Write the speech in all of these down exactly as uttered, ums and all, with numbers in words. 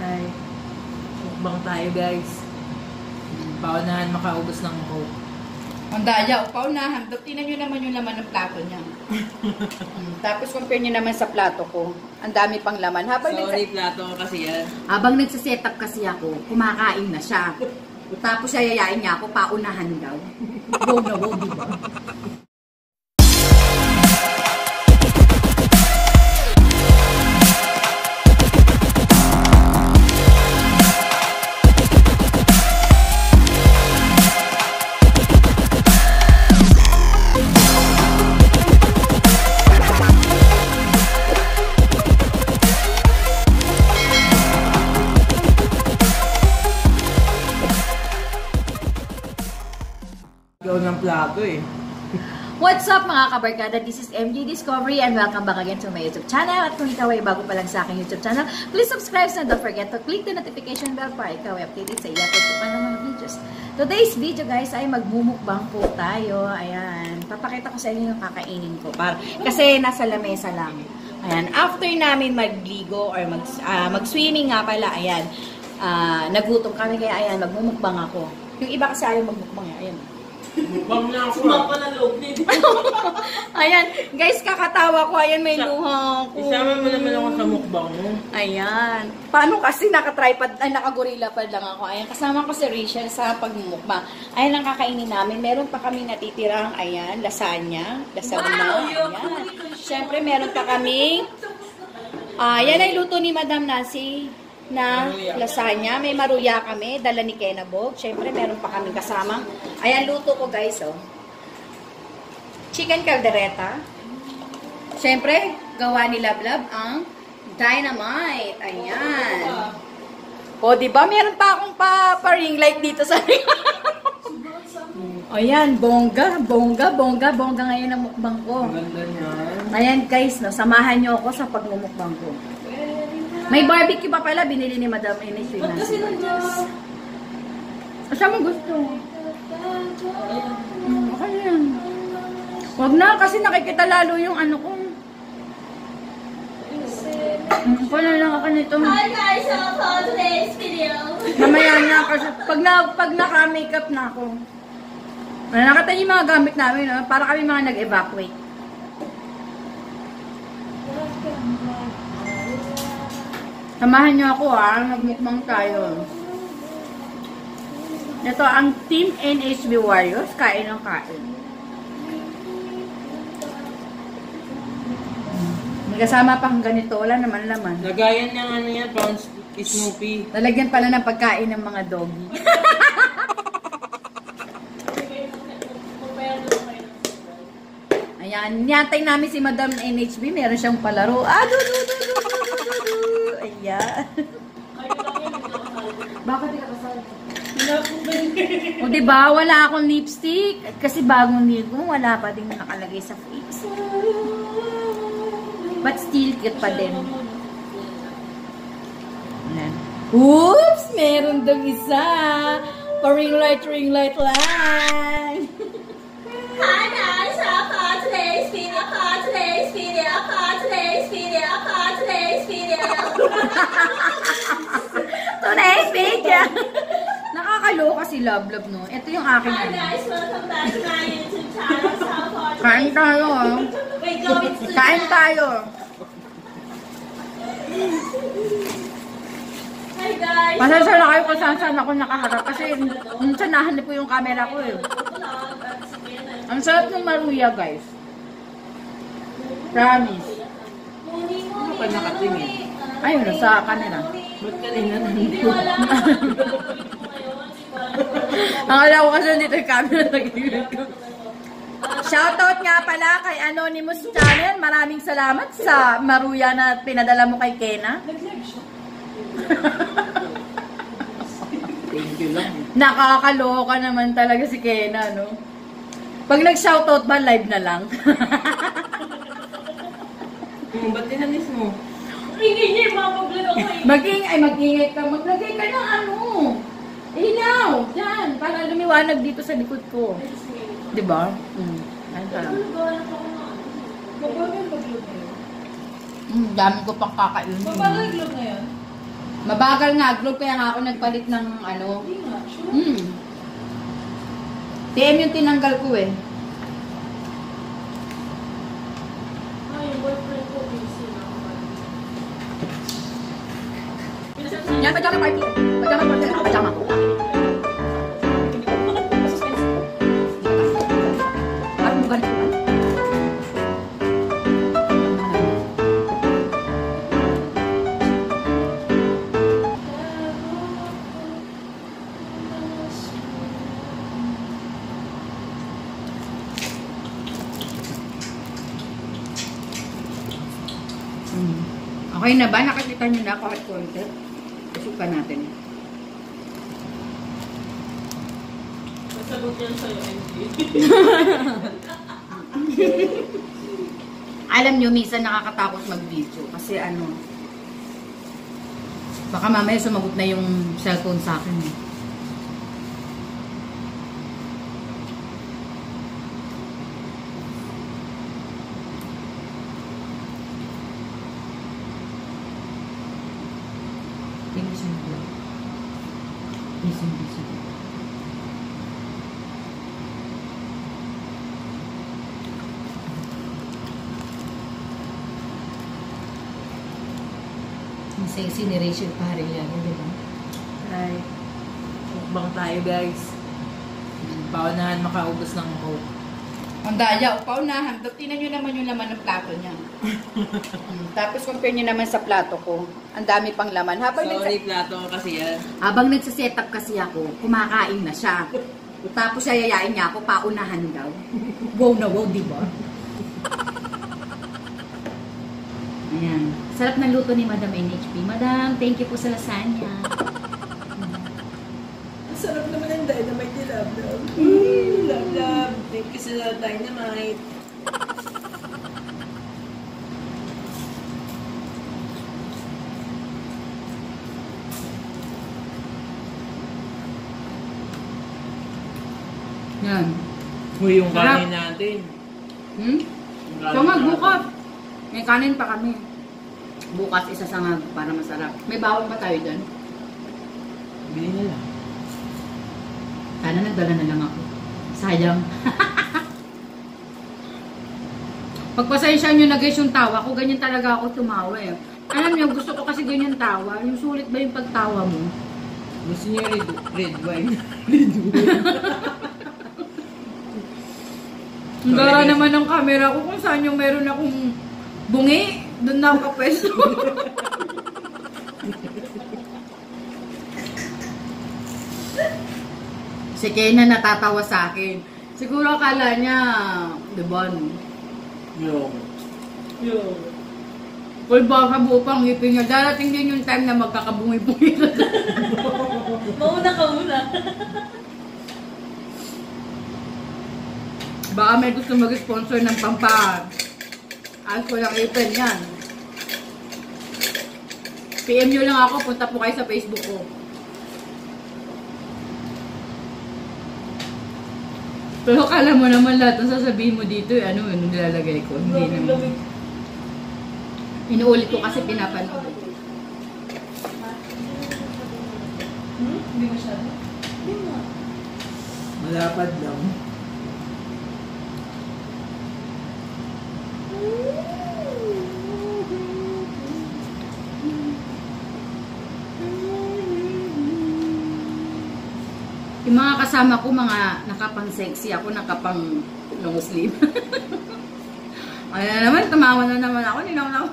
Ay, mukbang tayo guys. Paunahan makaubos ng coke. Ang daya, o paunahan. Tingnan nyo naman yung laman ng plato niya. hmm, tapos compare nyo naman sa plato ko. Ang dami pang laman. Habang Sorry, plato ko kasi yan. Habang nagsiset up kasi ako, kumakain na siya. Tapos yayayain niya ako, paunahan daw. Wow na wow, diba? Ng plato eh. What's up mga kabarkada? This is M G Discovery and welcome back again to my YouTube channel. At kung ikaw ay bago pa lang sa aking YouTube channel, please subscribe and don't forget to click the notification bell para ikaw ay updated sa iyatot ko pa ng mga videos. Today's video guys ay magmumukbang po tayo. Ayan. Papakita ko sa inyo yung kakainin ko. Para, kasi nasa lamesa lang. Ayan. After namin magligo or mag, uh, mag-swimming nga pala, ayan. Uh, nagutom kami kaya ayan, magmumukbang ako. Yung iba kasi ayaw magmukbang. Ayan. Mukbang na ako. Sumapa na loob nito. Ayan, guys, kakatawa ko. Ayan, may luha ko. Isama mo naman ako sa mukbang mo. Ayan. Paano kasi naka-tripod, ay naka-gorilla pad lang ako. Ayan, kasama ko si Rachel sa pagmumukbang. Ayan ang kakainin namin. Meron pa kami natitirang, ayan, lasagna. Lasagna. Wow, ayan. Siyempre, meron pa kami. Uh, yan ay luto ni Madam Nancy na lasagna. May maruya kami, dala ni Kenabog. Siyempre, meron pa kaming kasama. Ayan, luto ko guys, oh. Chicken caldereta. Siyempre, gawa ni Lablab ang dynamite. Ayan. O, diba? Meron pa akong pa, pa ring light dito sa ayan, bongga, bongga, bongga, bongga ngayon ang mukbang ko. Ganda niyan. Ayan guys, no, samahan nyo ako sa pagmumukbang ko. May barbecue pa pala, binili ni Madam Ines. Ba't kasi nandiyan? Asa mo gusto? Hmm, okay yan. Huwag na, kasi nakikita lalo yung ano ko. Hmm, paano lang ako nito? Hi guys, so for today's video. Mamaya na, kasi pag, na, pag naka-makeup na ako. Ano, nakita yung mga gamit namin, no? Para kami mga nag-evacuate. Samahan nyo ako ha, nagmukbang tayo. Ito ang Team N H B Warriors, kain ng kain. May kasama pang ganito, wala naman laman. Lagayan ng ano yan, parang Snoopy. Lalagyan pala ng pagkain ng mga doggy. Ayan, niyatay namin si Madam N H B, meron siyang palaro. Ah, du, du, du, du, du, du, du. Ayan. Bakit di ka kasal? O diba, wala akong lipstick. Kasi bagong nail ko, wala pa din nakalagay sa face. But still, cute pa din. Ayan. Oops! Meron daw isa. Pa-ring light, ring light lang. Hi guys, so for today's video, for today's video, for today's video, for today's video. Today's video. Nakakaloka si Love Love, no? Ito yung akin. Hi guys, welcome back to my YouTube channel. So for Kain tayo, oh. we're going to Kain tayo. Hi guys. Pasensya na kayo kung saan saan ako nakaharap. Kasi minsan nahanap ko yung camera ko, eh. Ang sarap ng maruya, guys. Promise. Ano ka nakatingin? Ayun, sa kanila. Ba't kanina nandito? Ang alam ko kasi dito yung camera nag-iwit ko. Shoutout nga pala kay Anonymous Channel. Maraming salamat sa maruya na pinadala mo kay Kena. Thank you lang. Nakakaloka naman talaga si Kena, no? Pag nag-shoutout ba, live na lang. Hmm, ba't tinanis mo? Ingay niya, mamablog ako eh. Mag-ing, ay mag-ingay ka. Maglagay ka ng ano. Ilaw. Yan. Para lumiwanag dito sa likod ko. Diba? Hmm. Ayun ka lang. Babagal baglog na yun. Hmm, dami ko pang kakainin. Babagal baglog na yun. Mabagal nga, globe, kaya nga ako nagpalit ng ano. Hindi nga, sure. Hmm. T M yung tinanggal ko eh. Ay, yung boyfriend ko busy na ako. Yan, pajama party. Pajama party. Pajama ko. Parang bukan ko. Hmm. Okay na ba? Nakakita nyo na kahit konti? Susukan natin. Masagot yan sa'yo, M G. Alam nyo, minsan nakakatakot mag-video. Kasi ano, baka mamaya sumagot na yung cellphone sa akin. Eh. Ang sexy ni Rachel Parilla, di ba? Ay, mukbang tayo guys. Paunahan makaubos ng coke. Ang daya, paunahan. Tingnan nyo naman yung laman ng plato niya. Hmm, tapos compare nyo naman sa plato ko. Ang dami pang laman. Habang Sorry, plato ko kasi yan. Habang nagsasetup kasi ako, kumakain na siya. Tapos siya yayain niya ako, paunahan daw. Wow na wow, di ba? Ayan. Sarap ng luto ni Madam N H P. Madam, thank you po sa lasagna. Ang sarap naman ang dynamite ni Love Love. Mm, love Love. Thank you sa dynamite. Yan. Uy, yung Sarap. kanin natin. Hmm? Yung kanin So nga, natin. bukas. May kanin pa kami. Bukas isa sa nga para masarap. May bawang pa tayo dyan. Bili na lang. Sana nagdala na lang ako. Sayang. Pagpasensya nyo na guys yung tawa ko, ganyan talaga ako tumawa eh. Alam nyo, gusto ko kasi ganyan tawa. Yung sulit ba yung pagtawa mo? Gusto niya red, red wine. Red wine. Ang gara naman ng camera ko kung saan yung meron akong bungi. Doon na ako kapwesto. Si Kena natatawa sa akin. Siguro akala niya, di ba no? Yung. Yung. Kung baka buo pang ngipin niya, darating din yung time na magkakabungi-bungi na. Mauna ka muna. Baka may gusto mag-sponsor ng pampa. Ayos ko lang ipin yan. P M nyo lang ako, punta po kayo sa Facebook ko. Pero kala mo naman lahat ng sasabihin mo dito, eh, ano, ano nilalagay ko. Hindi naman. Inuulit ko kasi pinapanood. Hmm? Hindi masyado? Hindi nga. Malapad lang. Yung mga kasama ko, mga nakapang sexy. Ako nakapang long sleeve. Ay na naman, tumawa na naman ako. Ninaw na ako.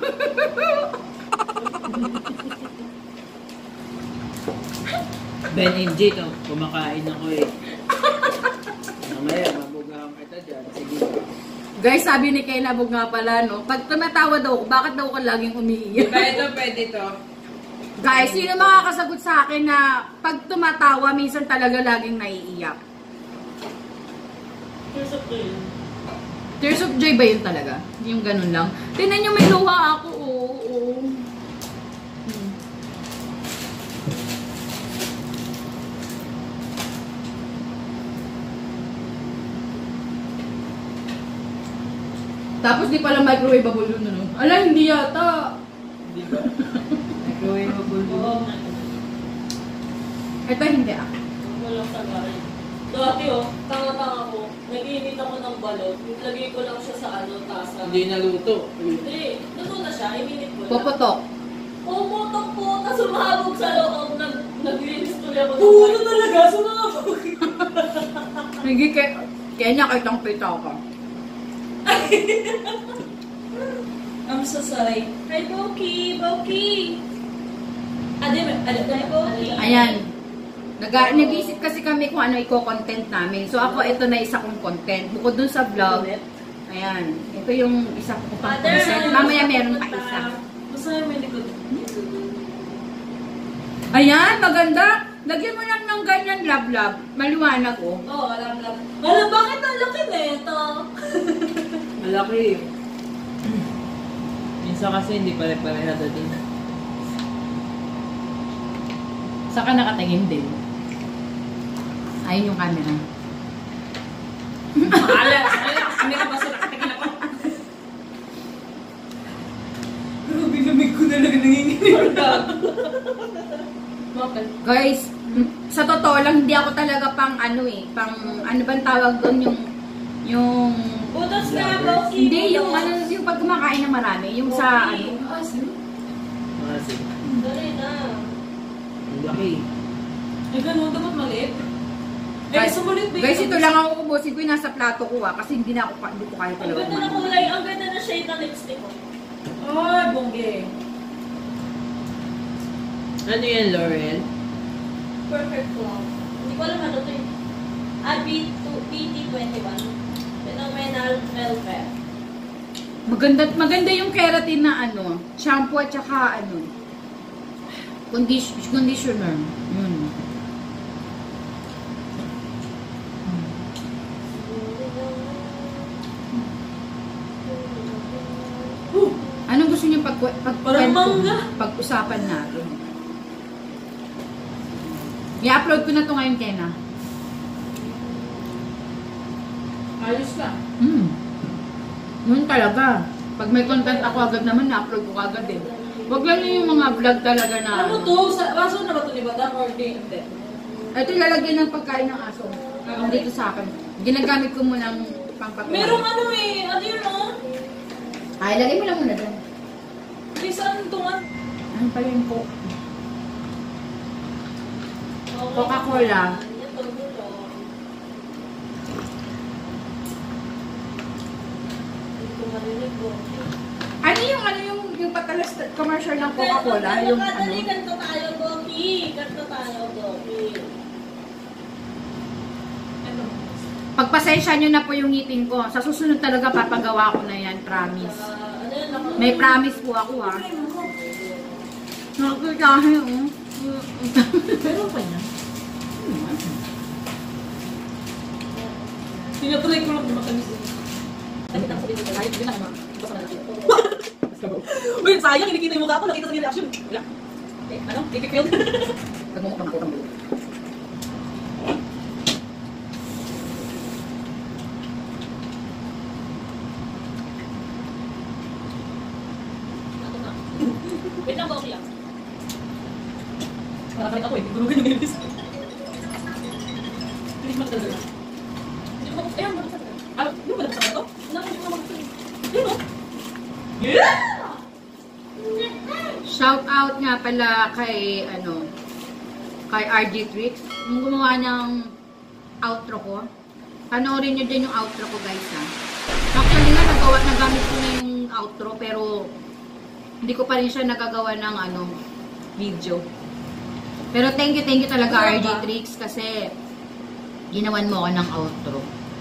Ben M J to, kumakain ako eh. Mamaya, mabugahan kita dyan. Sige. Guys, sabi ni Kay Labog nga pala, no? Pag tumatawa daw ako, bakit daw ako laging umiiyak? Kaya ito, pwede to. Guys, sino makakasagot sa akin na pag tumatawa, minsan talaga laging naiiyak? Here's a plain. Tears of joy ba yun talaga? Yung ganun lang? Tingnan nyo, may luha ako. Oo, oo. Hmm. Tapos di pala microwave yun, ano? Ala, hindi yata. Di ba? Microwave Oo, nga. Ito hindi ah. Walang sagarin. Dati oh, tanga-tanga ko. Nag-iinit ako ng balot. Lagay ko lang siya sa ano, tasa. Hindi naluto. Hindi. Luto na siya. Ininit ko lang. Puputok. Pumutok po. Tapos sumabog sa loob. Nag Naglinis tuloy ako. Puno talaga, sumabog. Hindi kaya, kaya niya kitang pita ka. I'm so sorry. Hi, Boki! Boki! Ade, ade, ade, Boki! Ayan. Nag- nag-iisip kasi kami kung ano i-content namin. So ako, ito na isa kong content. Bukod dun sa vlog, ayan. Ito yung isa ko pang Mother, content. Mamaya meron pa isa. Masaya may likod. Ayan, maganda. Lagyan mo lang ng ganyan lab-lab. Maliwanag oh. Oo, oh, alam lang. Alam, bakit ang laki na ito? Malaki. Minsan kasi hindi pare-pare na ito din. Saka nakatingin din. Ayun yung camera. Ala, ala, kami na ba sila nakatingin ako? Grabe, lamig ko na lang nanginginig. Guys, sa totoo lang, hindi ako talaga pang ano eh. Pang, ano bang tawag doon yung, yung... Butos na, Boki! Hindi, yung ano, yung pag kumakain ng marami. Yung sa ano. Masin. Dali na. Ang laki. Ay, ganun, dapat maliit. Eh, Guys, sumulit ba guys, ito lang ako ubusin ko yung nasa plato ko ah. Kasi hindi na ako, hindi ko kaya Ang talaga ganda na kumain. kulay, ang ganda na shade ng lipstick ko. Ay, bongge. Ano yan, Laurel? Perfect flow. Hindi ko alam ano to eh. Ah, B T twenty-one. Phenomenal Velvet. Maganda, maganda yung keratin na ano, shampoo at saka ano, condition, conditioner. Yun. Anong gusto niyo pag, pag, Parang kwento- mangga. pag-usapan natin? I-upload ko na to ngayon, Kena. Ayos ka. Hmm. Yun talaga. Pag may content ako agad naman, na-upload ko agad eh. Huwag lang yung mga vlog talaga na... Ano to? Sa, baso na ba ito ni Badang or di? Hindi. Ito lalagyan ng pagkain ng aso. Ang dito sa akin. Ginagamit ko munang pangpatuloy. Merong ano eh. Ano yun oh? Ay, lagay mo lang muna dyan. Ay, saan ito nga? Ano pa yun po? Coca-Cola. Ito, gulo. Hindi ko marinig ko. Ano yung ano yung yung patalas commercial ng Coca-Cola? Yung ano? Dali, ganito tayo, Goki. Ganito tayo, Goki. Ano? Pagpasensya nyo na po yung ngipin ko. Sa susunod talaga papagawa ko na yan, promise. Ah, ano yun? Ako- May promise po ako ha. Nakakitahin oh. Meron pa niya. Tinatry ko lang matamis eh. Ay, lang sabihin ko. Ay, hindi na naman. Basta na natin. Wait, sayang. Kinikita yung mukha ko. Nakita sa yung reaction. Wala. Eh, ano? Kikikil. Nagmumukha ako ng bulo. Wait lang ba ako yan? Nakakalit ako eh. Gulugan yung nilbis. Hindi mo talaga. Hindi mo Ayan, bakit sa talaga? Ah, hindi mo ba nagpasama ito? Hindi mo nagpasama. Yun o. Yeah! Shout out nga pala kay ano kay R G Tricks. Yung gumawa ng outro ko. Panoorin nyo din yung outro ko guys ha. Actually nga nagawa, nagamit ko na yung outro pero hindi ko pa rin siya nagagawa ng ano video. Pero thank you, thank you talaga R G Tricks kasi ginawan mo ako ng outro.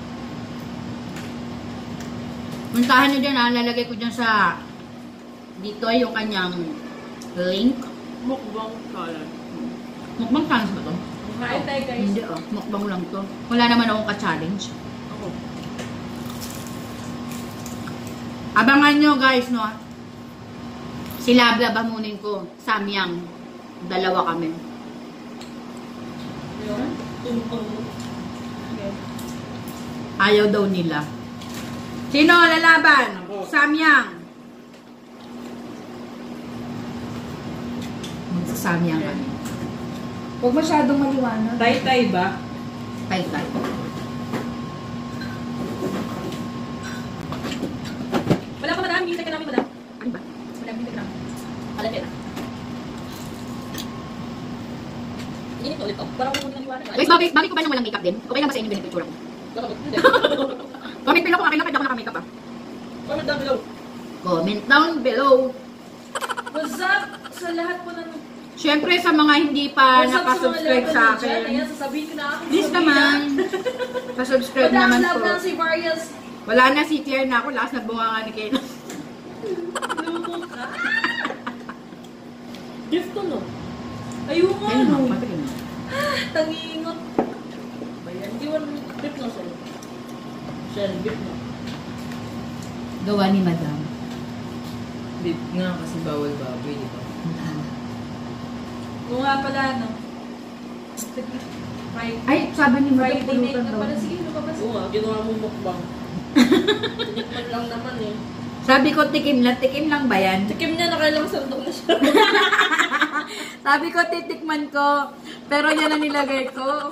Puntahan nyo dyan ha, lalagay ko dyan sa dito ay yung kanyang link. Mukbang kalan. Mukbang challenge ba to? Hi, tayo guys. Hindi oh, mukbang lang to. Wala naman akong ka-challenge. Ako. Abangan nyo guys, no? Si Labla bamunin ko. Samyang. Dalawa kami. Yun. Tumpang. Ayaw daw nila. Sino lalaban? Ako. Samyang. Magsasamyang kami. Huwag masyadong maliwanag. Tay-tay ba? Tay-tay. Wala pa madam, hintay ka namin madam. Ano ba? Wala hintay ka namin. Alam ka na. Init ulit oh. Parang kung hindi naniwala. Guys, bakit, bakit ko ba nang walang makeup din? Okay lang ba sa inyo ganito yung tsura ko? Comment below kung akin lang, pwede ako naka-makeup ah. Comment down below. Comment down below. What's up sa lahat po ng... Siyempre sa mga hindi pa nakasubscribe sa akin. Ayan, sasabihin ko na ako. Please naman. Pasubscribe naman Madam, po. love lang si Various. Wala na si Claire na ako. Lakas na bunga nga ni Kayla. Lumo ka. Gift to no? Ayun nga Ayun no. mo, matagal na. Tangingot. Bayan, di mo gift no sa'yo. Shell, gift no. Gawa ni Madam. Bit nga kasi bawal baboy, di ba? Oo nga pala, no? Friday. Ay, sabi ni Madam, Friday night pulutan na daw. pala. Sige, lumabas. Oo nga, ginawa mo mukbang. Tinikman lang naman eh. Sabi ko, tikim lang. Tikim lang ba yan? Tikim niya, nakailang sandok na siya. Sabi ko, titikman ko. Pero yan na nilagay ko.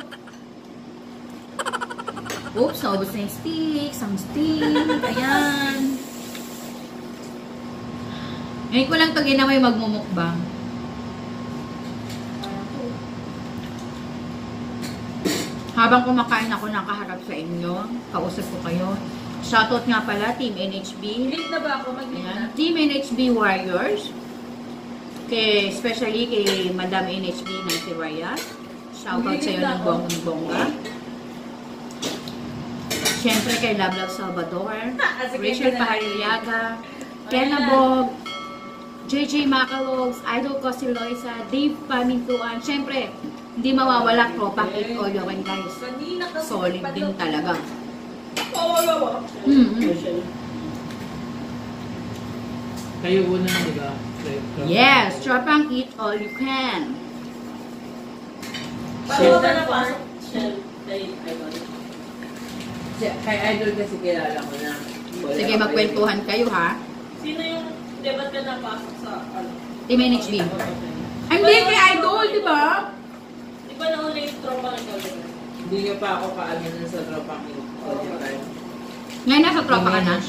Oops, naubos na yung stick. Ang stick. Ayan. Ngayon ko lang ito ginawa yung magmumukbang. Habang kumakain ako, nakaharap sa inyo. Kausap ko kayo. Shoutout nga pala, Team N H B. Late na ba ako? Mag-late na? Ayan. Team N H B Warriors. Kay, especially kay Madam N H B na si Raya. Shoutout sa iyo ng bonggang-bongga. Siyempre kay Love Love Salvador. Rachel Pahariliaga. Kena Bob. J J Macalogs. Idol ko si Loisa. Dave Pamintuan. Siyempre, hindi mawawala tropa Kate Olyowen guys. Kanina kasi. Solid din talaga. Oo, oo, oo. Mm-hmm. Kayo una, di ba? Yes, tropang eat all you can. Paano ka napasok? Shell, kay Idol. Si- Kay Idol kasi kilala ko na. Wala Sige, kayo. magkwentuhan kayo ha. Sino yung, di ba't ka napasok sa, ano? Team N H B. Ay, hindi, kay Idol, di ba? Di ba nauna yung tropa ng Idol? Hindi nga pa ako kaano dun sa tropang ito. Ngayon nasa tropa ka na.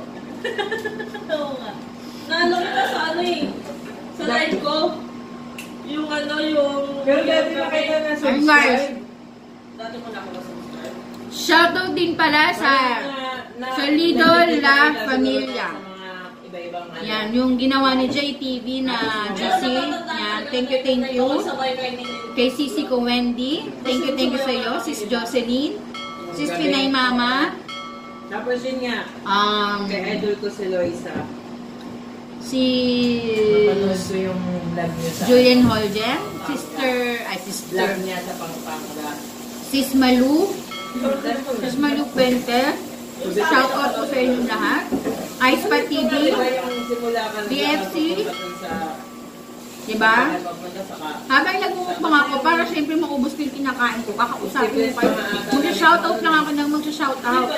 Oo nga. Nalo kita sa ano eh. Sa live ko. Yung ano, yung... Pero dati na kayo na Ayun, guys. subscribe. Dati ko na ako na-subscribe. Shoutout din pala sa sa Lidl La Familia. Sa mga iba-ibang ano. Yan, yung ginawa ni J T V na G C. Yan, thank you, thank you. Kay Sisi ko Wendy. Thank you, thank you sa iyo. Sis Jocelyn. Sis Pinay Mama. Tapos yun nga, Um, kay Idol ko si Loisa. si Napanood ko yung vlog niya sa... Julian Holden. Sister, ay sister. Vlog niya sa Pampanga. Sis Malu. Sis Malu Puente. Shout out po sa inyong lahat. Ice Pa T V. Diba yung simula ka na B F C? sa... Diba? Papunta sa ka... Habang nagmumukbang ako, para syempre maubos ko yung kinakain ko, kakausapin ko kayo. Mag-shoutout lang ako ng mag-shoutout.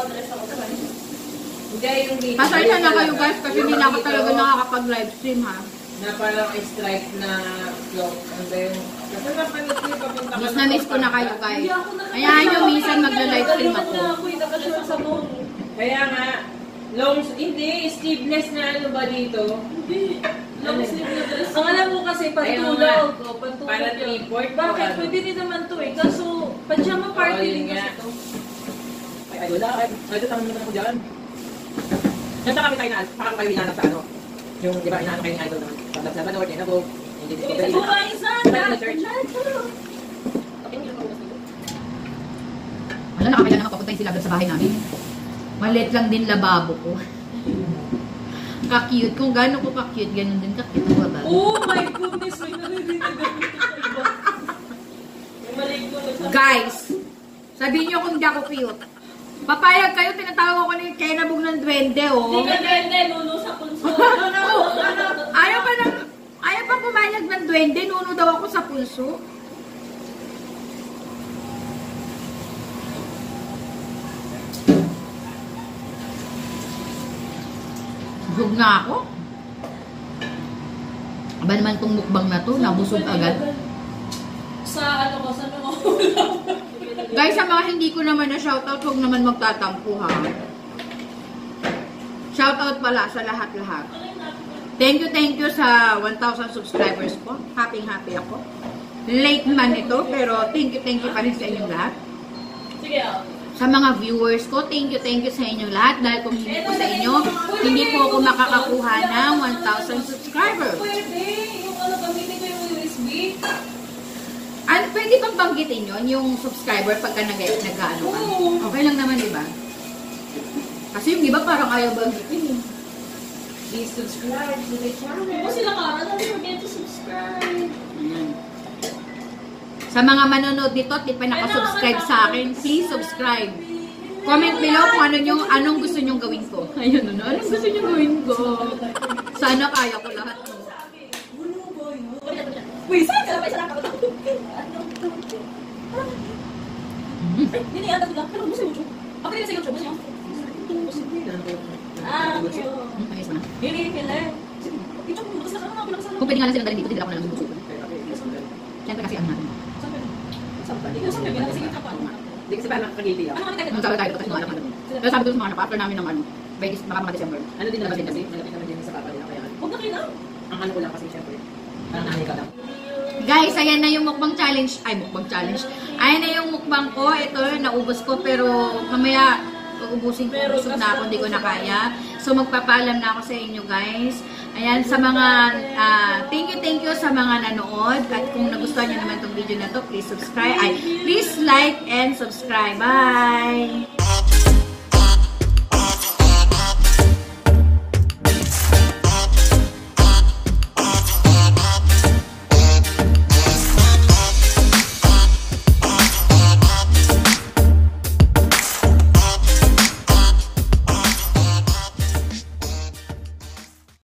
Hindi yung dito. Pasensya na kayo guys, kasi hindi na ako talaga nakakapag-livestream ha. Na parang strike na flow. Ano ba yung... Kasi napanood ko yung papunta ka Miss na miss ko na kayo guys. Hayaan nyo, minsan magla-livestream ako. Nakasure sa phone. Kaya nga, long... Hindi, sleeveless na ano ba dito? Hindi. Long sleeve na dress. Ang alam mo kasi, Ayun pantulog. nga. O, pantulog Para yun. three-fourth o Bakit? ano? Pwede din naman to eh. Kaso, pajama party Oo, yun din nga. kasi to. Ay, wala. Ay, ito tama naman ako dyan. Nasa kami tayo na, parang kayo hinanap sa ano. Yung, di ba, hinanap kayo ni Idol naman. Pagdap sa Banor, Kena Bo, hindi dito Isa kayo. ko ay isa. Sa church. Wala, nakakaya naman papuntahin sila agad sa bahay namin. Maliit lang din lababo ko. Ka-cute. Kung gano'n ko ka-cute, ganun din ka-cute ang lababo. Oh my goodness, may naririnig ako dito sa iba. Yung maliit ko, nagsabi- Guys, sabihin nyo kung hindi ako cute. Papayag kayo, tinatawag ko ni Kenabog ng Duwende, oh. Hindi ka dende, nuno sa punso. Oh, ayaw pa ng, ayaw pa pumayag ng Duwende, nuno daw ako sa pulso. Busog na ako. Aba naman tong mukbang na to, nabusog agad. Sa ano ko, sa mga Guys, sa mga hindi ko naman na shoutout, huwag naman magtatampo ha. Shoutout pala sa lahat-lahat. Thank you, thank you sa one thousand subscribers ko. Happy, happy ako. Late man ito, pero thank you, thank you pa rin sa inyong lahat. Sige, ah. Sa mga viewers ko, thank you, thank you sa inyong lahat. Dahil kung hindi po sa inyo, hindi po ako makakakuha ng one thousand subscribers. Pwede. Yung ano, gamitin ko yung U S B. At pwede bang banggitin yun, yung subscriber pagka nag-ano ka? Okay lang naman, di ba? Kasi yung iba parang ayaw banggitin eh. Please subscribe to the channel. Kung sila Kara, don't forget to subscribe. Ayan. Sa mga manonood dito at di pa nakasubscribe sa akin, please subscribe. Comment below kung ano yung, anong gusto nyong gawin ko. Ayun, ano? Anong gusto nyong gawin ko? Sana kaya ko lahat. Uy, saan ka? May sarap ka ba? Ay, hindi na yata sila. Pero gusto yung YouTube. Ako din sa YouTube. Gusto nyo? Ah, okay. Ayos na. Hindi, hindi. YouTube, gusto na ka na. Kung pwede nga lang silang dalhin dito, hindi ako na lang susuko. Siyempre kasi ano natin. Hindi kasi parang nakakagiti ako. Nung sabi tayo kasi mga anak namin. Pero sabi ko sa mga anak, after namin ng ano, by this, baka mga December. Ano din naman din kasi, malapit naman din sa papa nila. Kaya Huwag na kayo lang. ang ano ko lang kasi syempre, parang nanay ka lang. Guys, ayan na yung mukbang challenge. Ay, mukbang challenge. Ayan na yung mukbang ko. Ito, naubos ko. Pero mamaya, uubusin ko. Busog na ako, hindi ko na kaya. So, magpapaalam na ako sa inyo, guys. Ayan, sa mga, uh, thank you, thank you sa mga nanood. At kung nagustuhan nyo naman itong video na to, please subscribe. Ay, please like and subscribe. Bye!